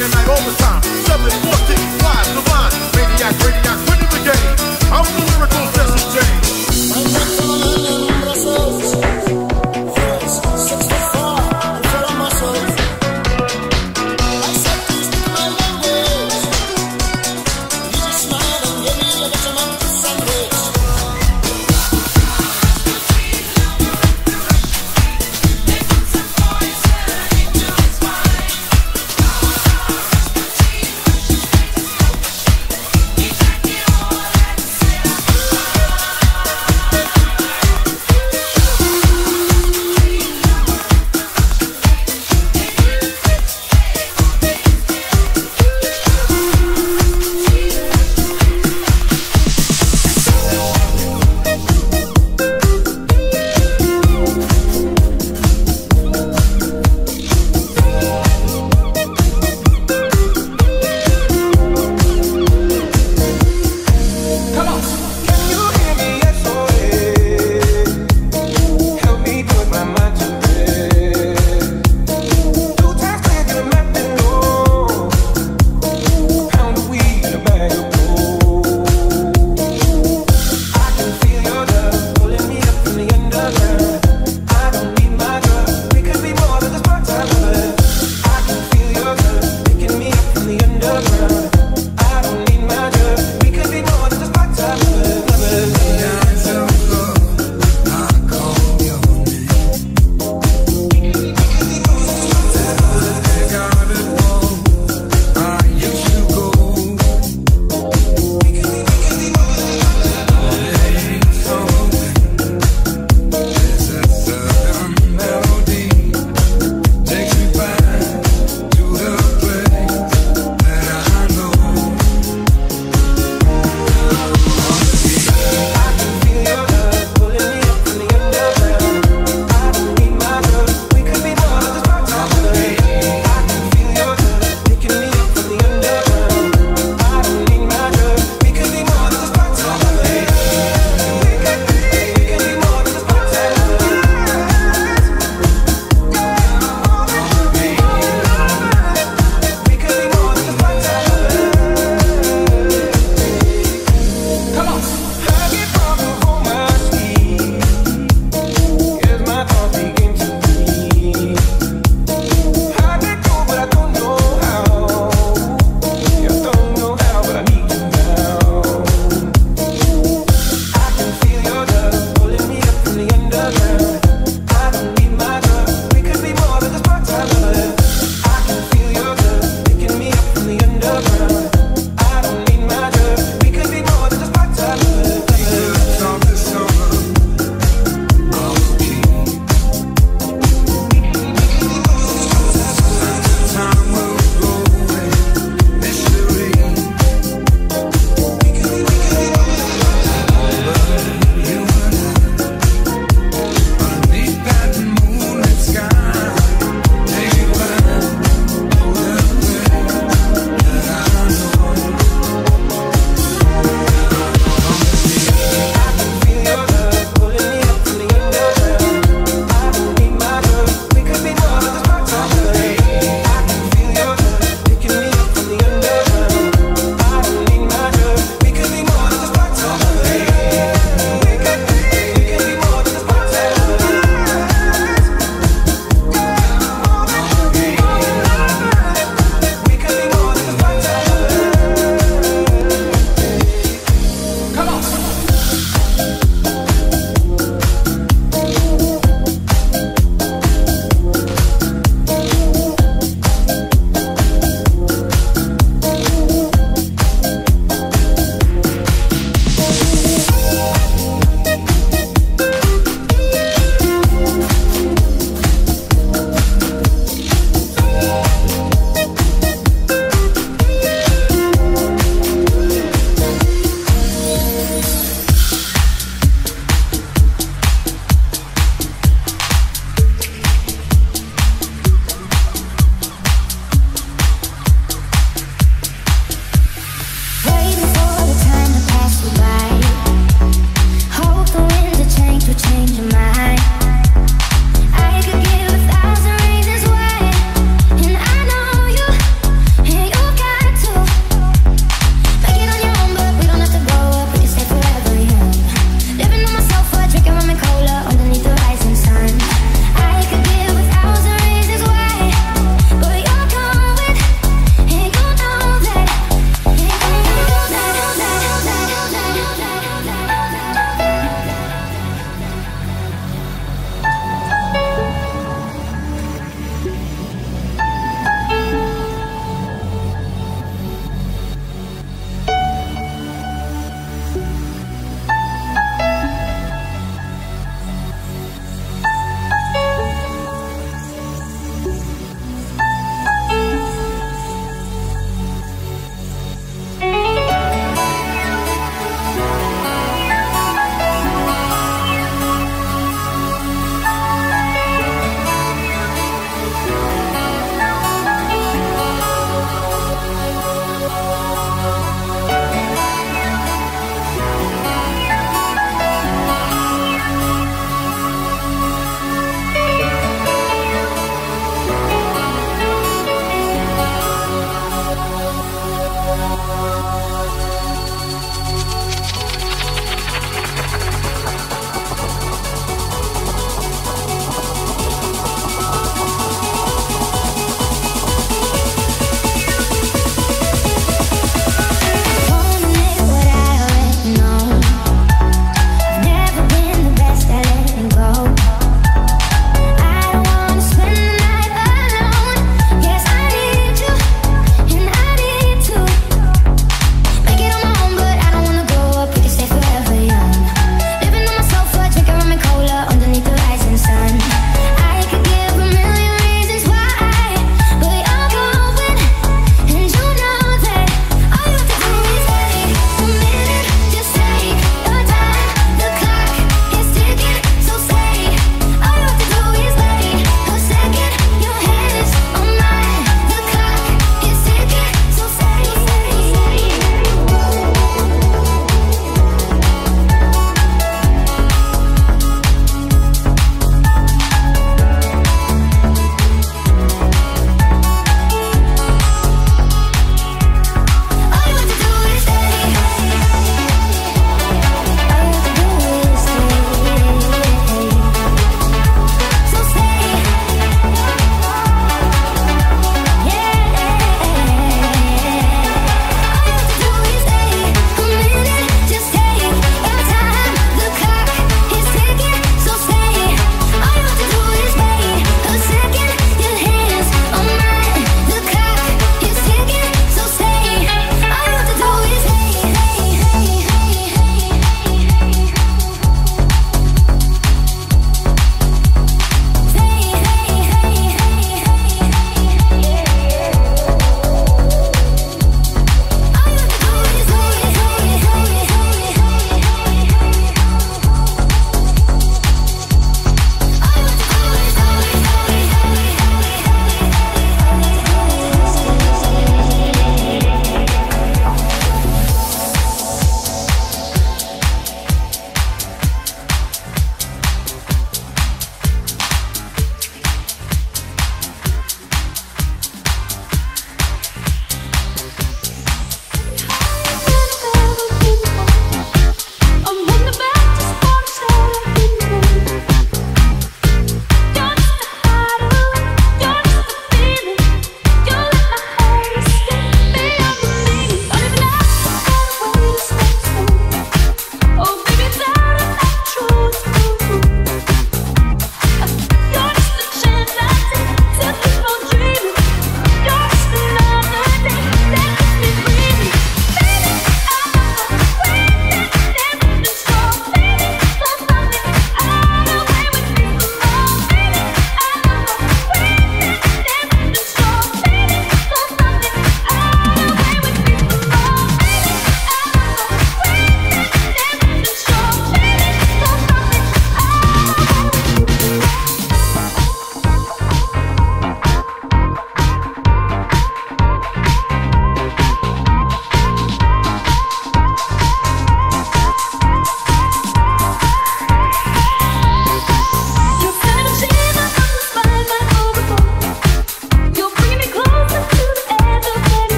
day and night, all the time. 714, wise, divine, maniac, radiac, winning the game. I'm the lyrical Jesse James.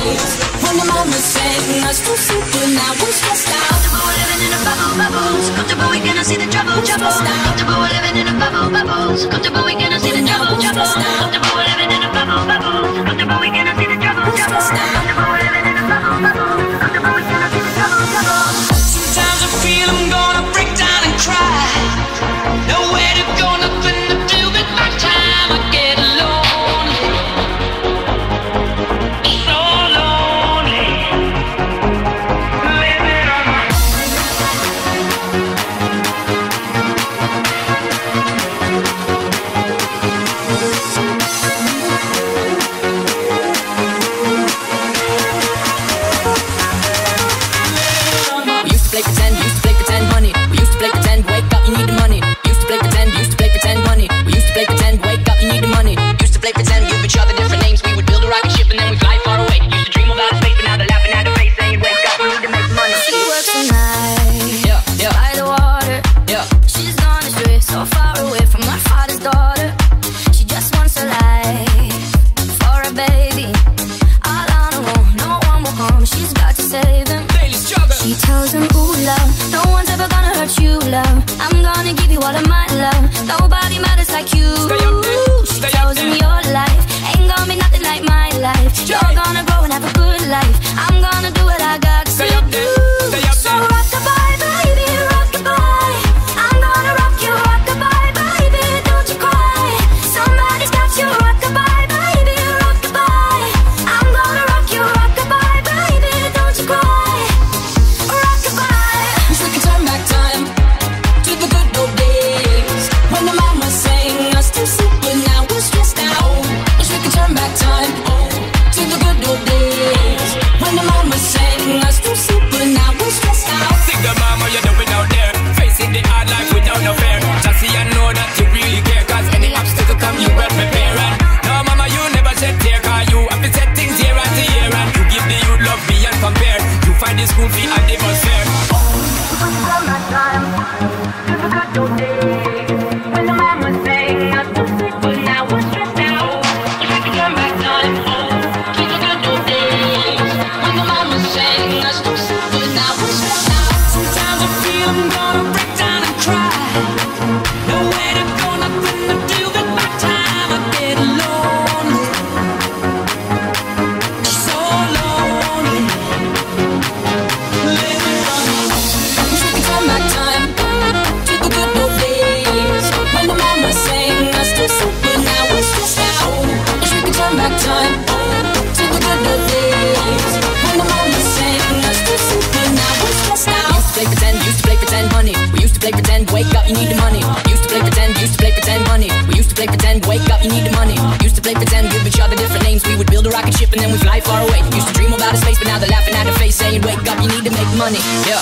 days when the mama sang us to sleep, but now we're stressed out. Comfortable living in a bubble, bubbles. Comfortable, we gonna see the trouble, trouble. Comfortable living in a bubble, bubbles. Comfortable, we gonna see the trouble, trouble. Comfortable living in a bubble, bubbles. Comfortable, we gonna see the trouble, trouble. Comfortable living in a bubble, bubbles. Comfortable, we gonna see the trouble, trouble. Sometimes I feel I'm gonna break down and cry. Nowhere to go, nothing to do but my time. I get alone, so lonely, living on my money, yeah.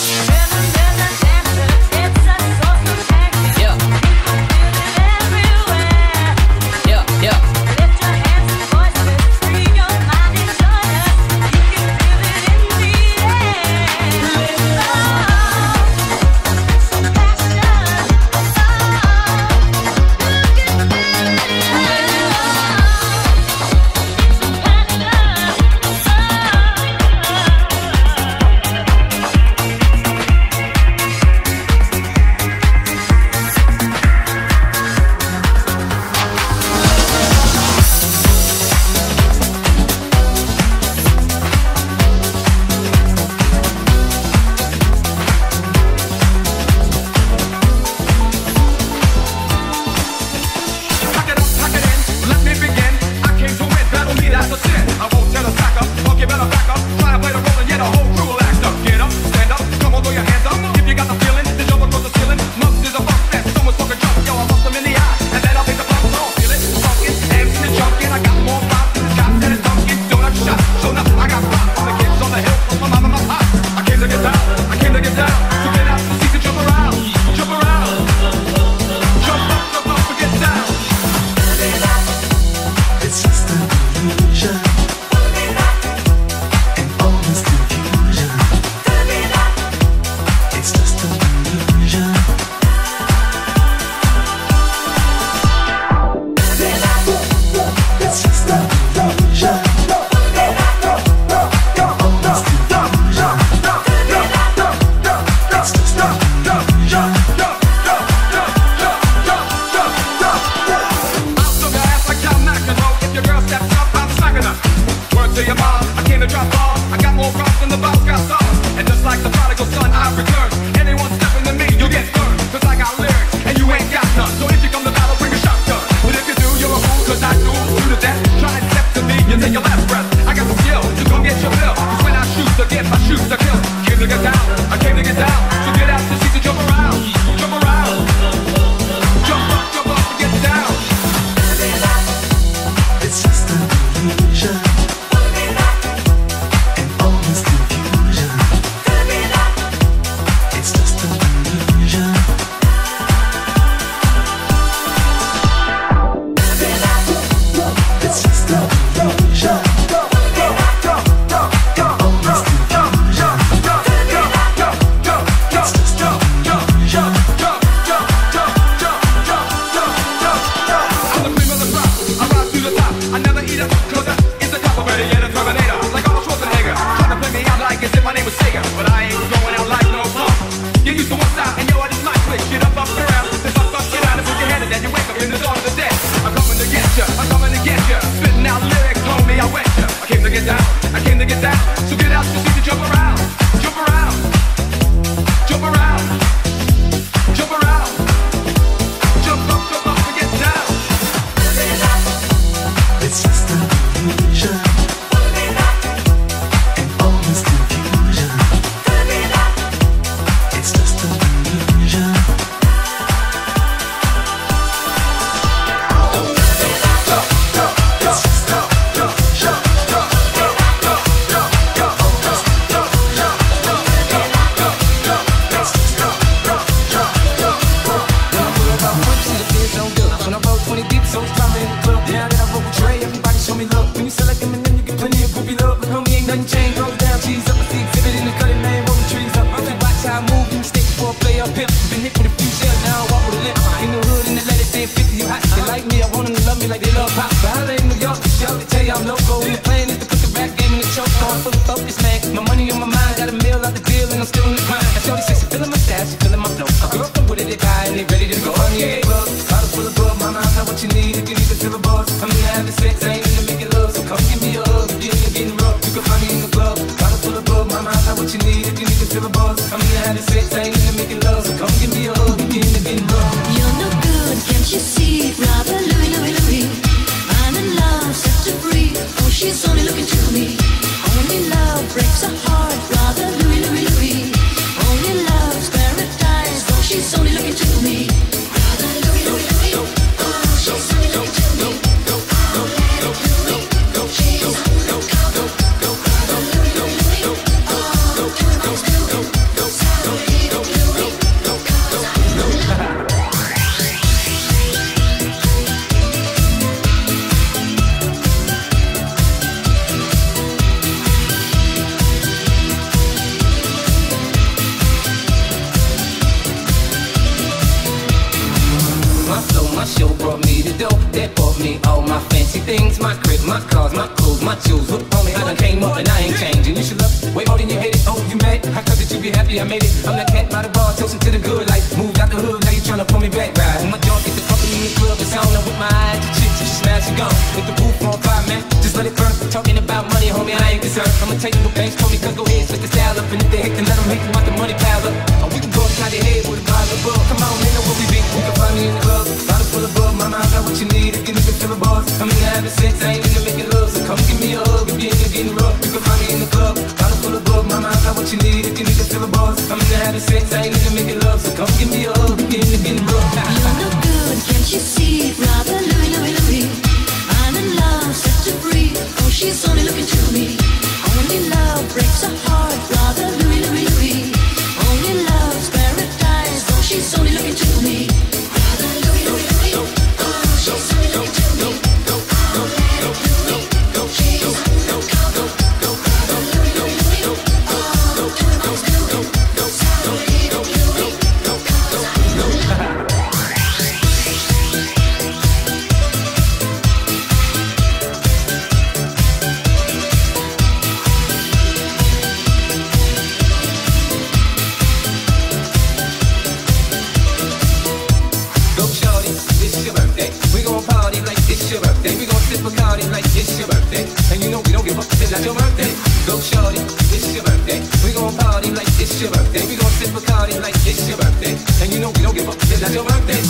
rocking her. Word to your mom, I came to drop off. I got more rocks than the boss got stars. And just like the prodigal son, I return. Anyone stepping to me, you'll get burned. Cause I got lyrics, and you ain't got none. So if you come to battle, bring a shotgun. But if you do, you're a fool, cause I do you to death. Try and step to me, you take your last breath. I got the skill, so go get your bill. Cause when I shoot to get my shoes to kill. Came to get down, I came to get down. So get out to see to jump around. Jump around. Jump up and get down. It's just an illusion. And all this confusion. It's just an illusion. It's just an illusion. up, it's not your birthday. Go shorty, it's your birthday. We gon' party like it's your birthday. We gon' sip Bacardi like it's your birthday. And you know we don't give up, it's not your birthday.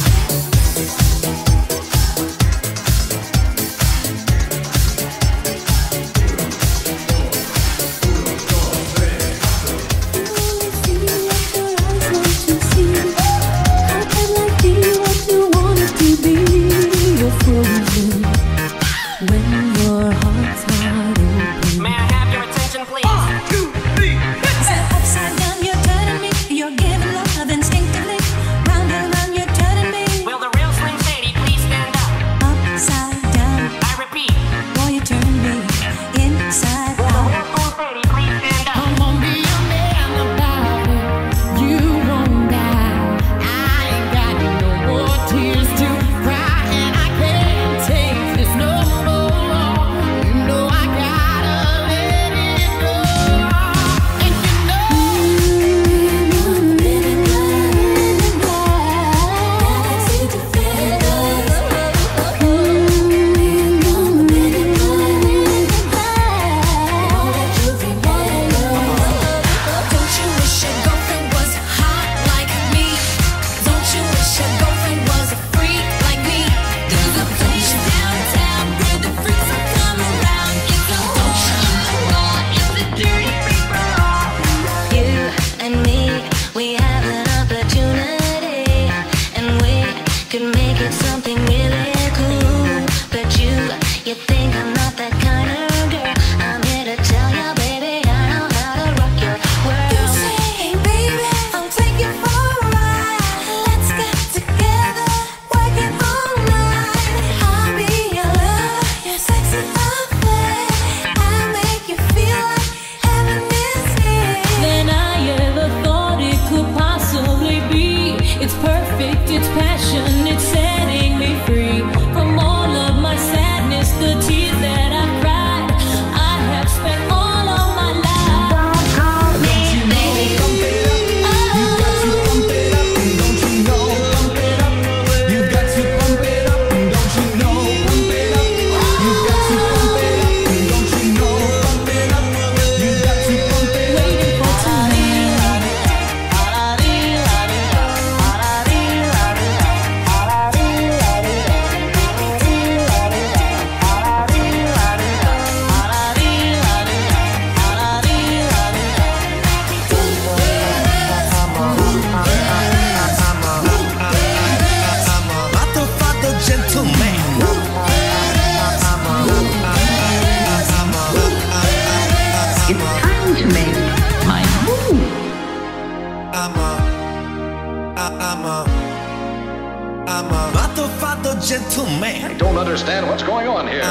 Gentleman. I don't understand what's going on here.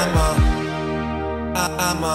I'm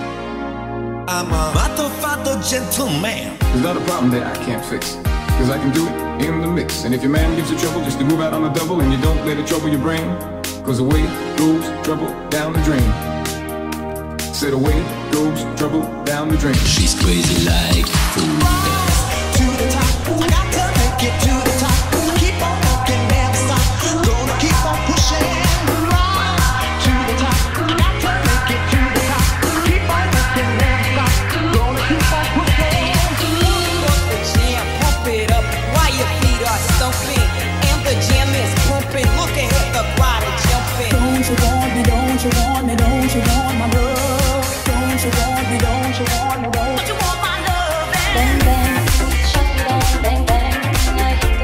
a motherfucker gentleman. There's not a problem that I can't fix, cause I can do it in the mix. And if your man gives you trouble, just to move out on the double, and you don't let it trouble your brain, cause away goes trouble down the drain. Said away goes trouble down the drain. She's crazy like food. To the top, I got to make it to the top. I keep on walking, never stop. Gonna keep on pushing. Rise to the top, I got to make it to the top. I keep on walking, never stop. Gonna keep on pushing. Pump up the jam, pump it up while your feet are stumping. And the jam is pumping. Look ahead, the crowd is jumping. Don't you want me? Don't you want me? Don't you want my love? Don't you want me? Don't you want me? Don't you want my love? Bang bang, shut it down, bang bang.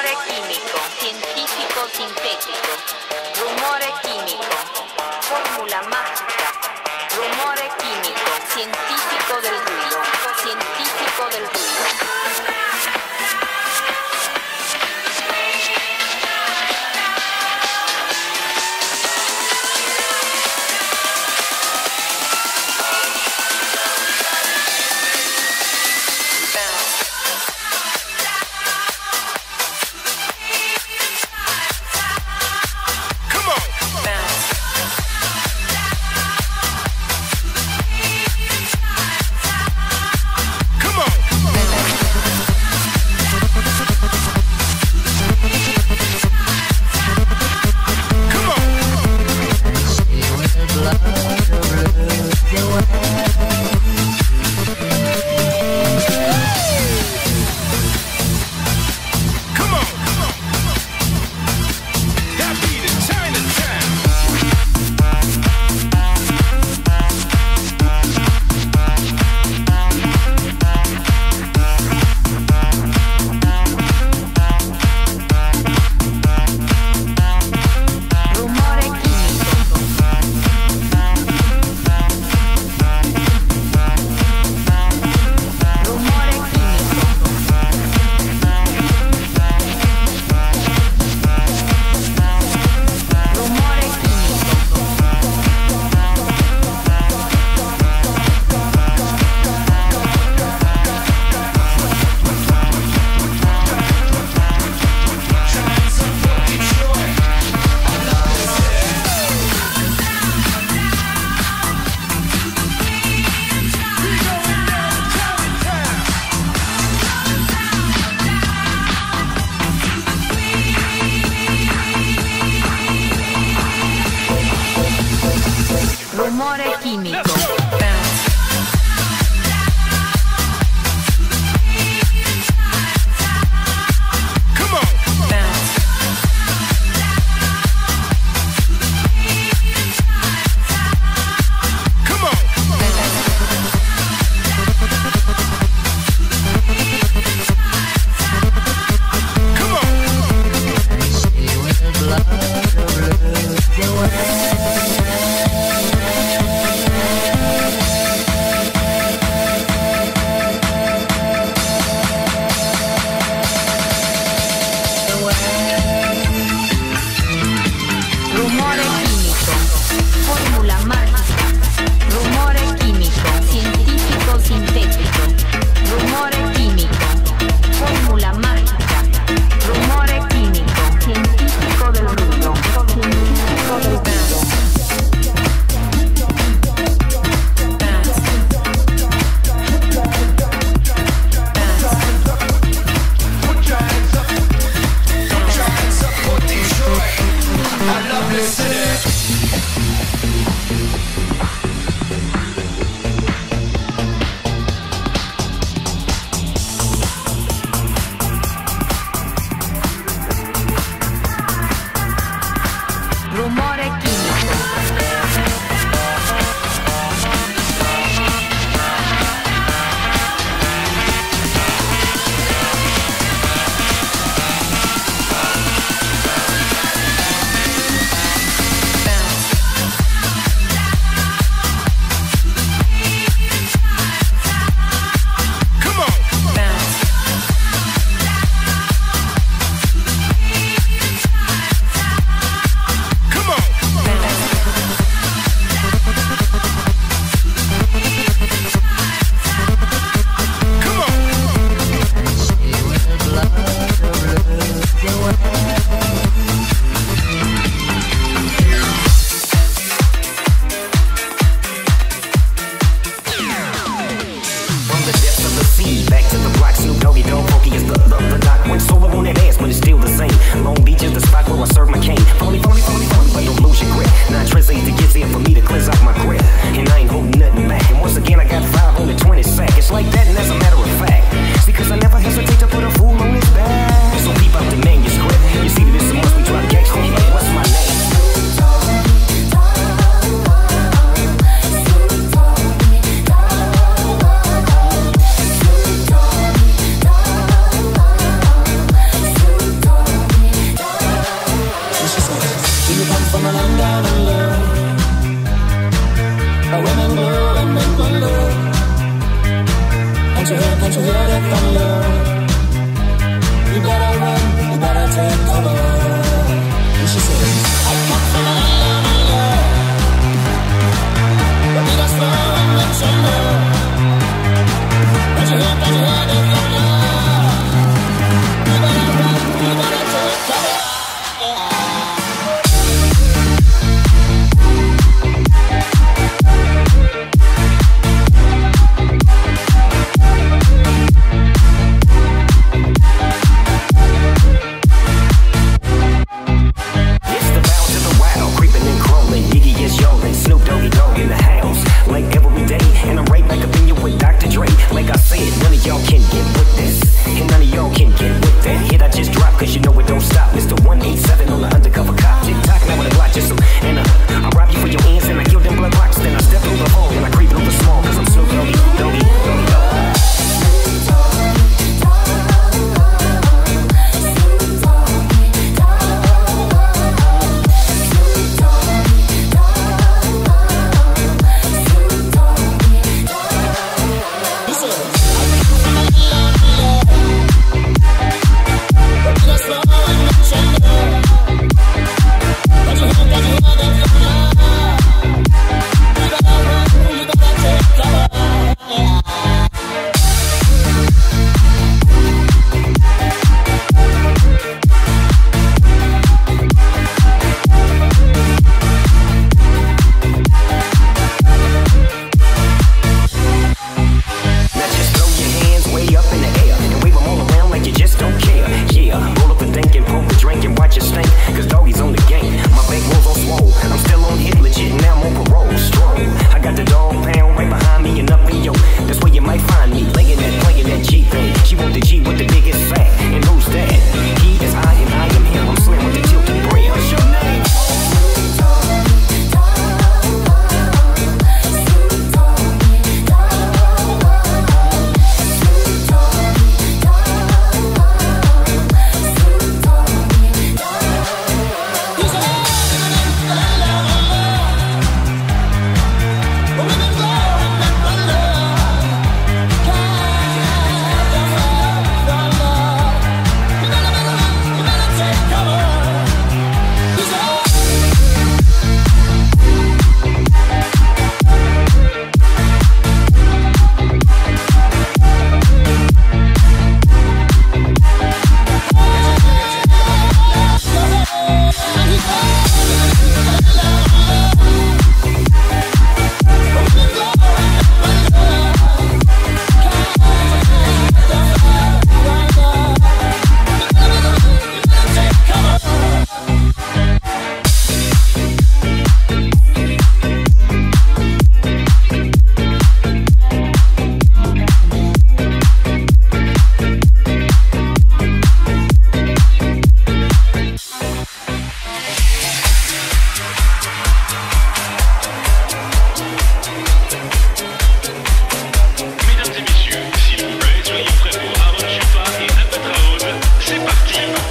Rumore chimico, scientifico sintetico. Rumore chimico, formula magica. Rumore chimico, scientifico del ruido, scientifico del ruido. Rumore chimico. Rumore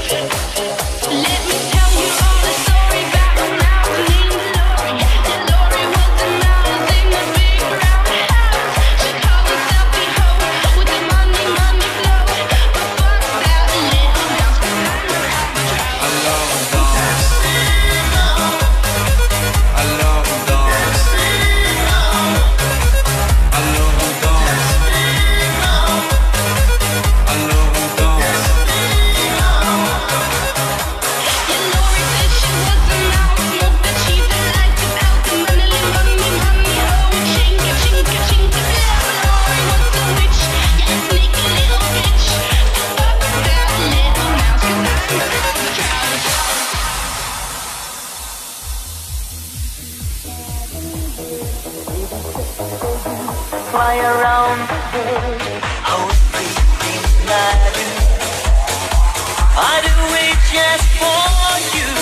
Fly around the world, hold me tonight. I do it just for you.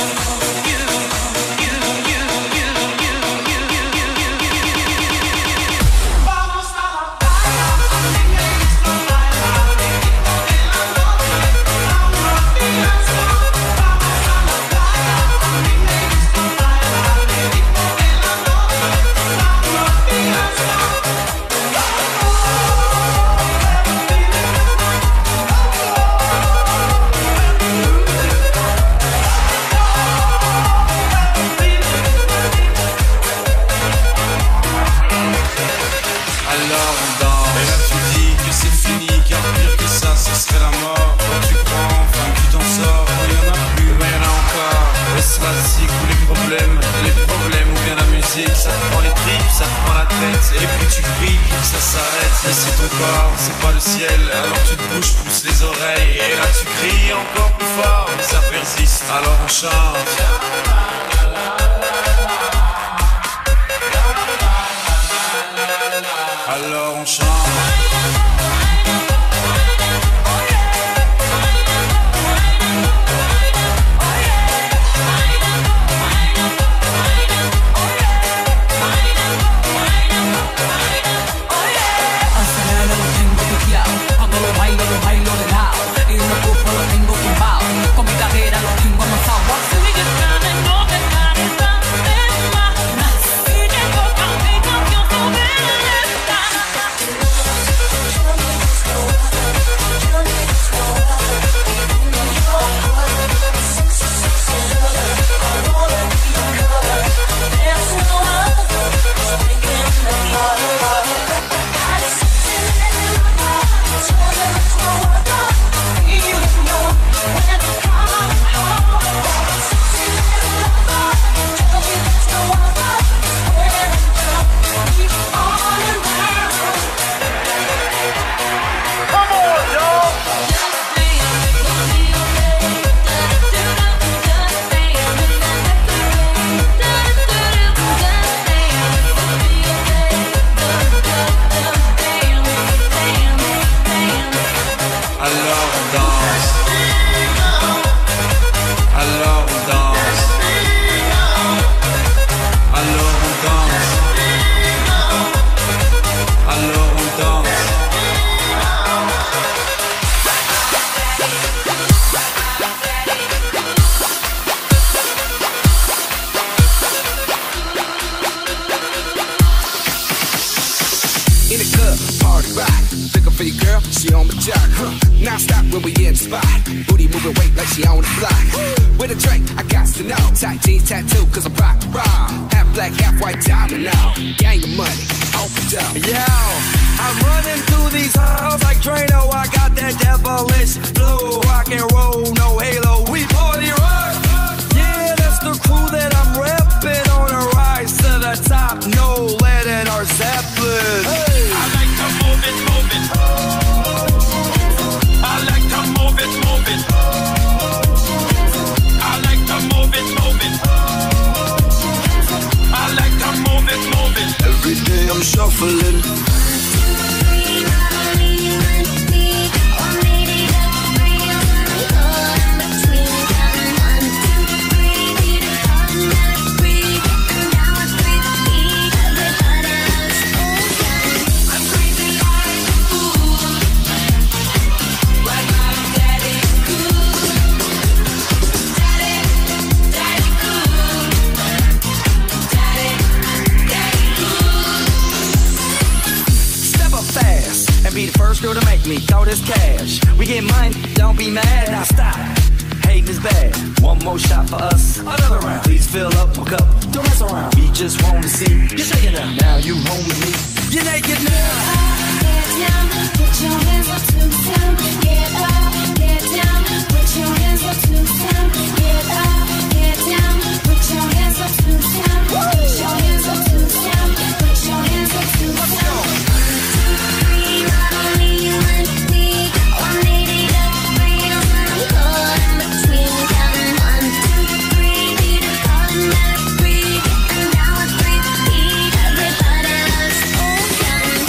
Ça te prend les tripes, ça te prend la tête. Et puis tu cries, ça s'arrête. Mais c'est ton corps, c'est pas le ciel. Alors tu te bouges plus les oreilles. Et là tu cries encore plus fort, mais ça persiste. Alors on chante. Alors on chante. Between me, throw this cash. We get money, don't be mad, now stop. Hating is bad. One more shot for us, another round. Please fill up my cup, don't mess around. We just want to see you shaking up. Now you home with me, you're naked now. Get down, put your hands up to the sound. Get up, get down, put your hands up to the sound. Get up, get down, put your hands up to the sound. Put your hands up to the sound. Put your hands up to the sound. 1, 2, 3, not only you and me. 180 degrees and I'm caught in between. Counting 1, 2, 3, beat it automatic, and now it's 3 feet. Everybody loves old guns.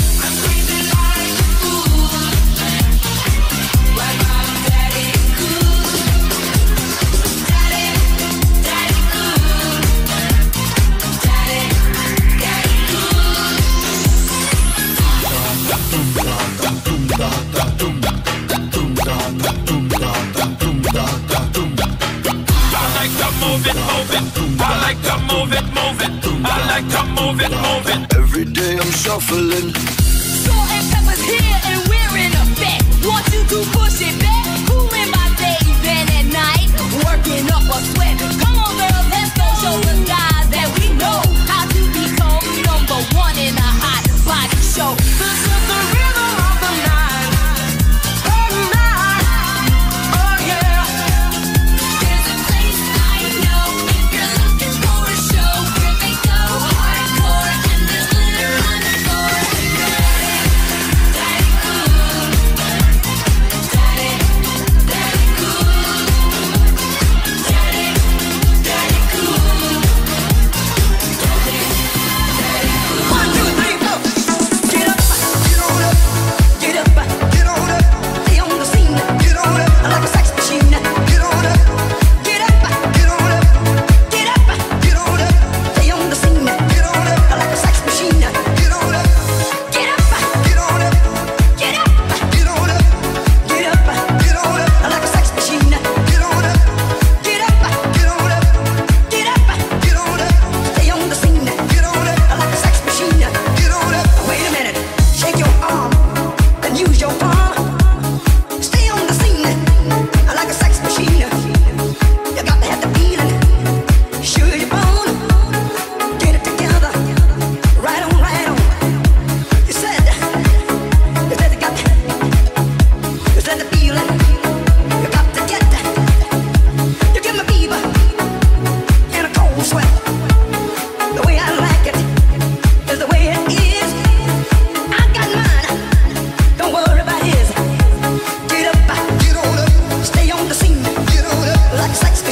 Every day I'm shuffling. Salt and pepper's here and we're in effect. Want you to push it back. Cooling my day, then at night, working up a sweat. Come on, girls, let's go show the guys that we know how to become #1 in a hot body show. This is the rhythm of the night. Oh, night. Oh, yeah. There's a place I know if you're looking for a show where they go hardcore and there's glitter on the floor. Daddy cool, daddy, daddy cool, daddy, daddy cool, daddy, daddy cool. 1, 2, 3, 4. Get up, get on up, get up, get on up. Stay on the scene, get on up like a sex machine. Get on up, get up, get on up, get up, get on up. Stay on the scene, get on up like a sex machine. Get on up, get up, get on up, get up, get on up, get up, get on up like a sex machine. Get on up, get up, get on up, get up, get on up. Stay on the scene, get on up like a sex machine. Get on up. Wait a minute, shake your arm, then use your palm. Stay on the scene like a sex machine. You got to have the feeling, sure you're born. Get it together, right on, right on. You said you got the feeling. You got to get that. You give me fever and a cold sweat. The way I like it is the way it is. I got mine, don't worry about his. Get up, get on up, stay on the scene. Get on up like a sex